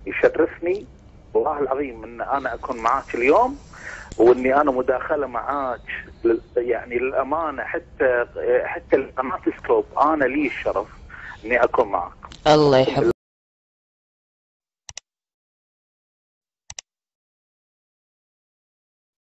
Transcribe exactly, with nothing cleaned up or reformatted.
يشرفني والله العظيم ان انا اكون معاك اليوم، واني انا مداخله معاك يعني للامانه، حتى حتى القناه سكوب انا لي الشرف اني اكون معك. الله يحفظك.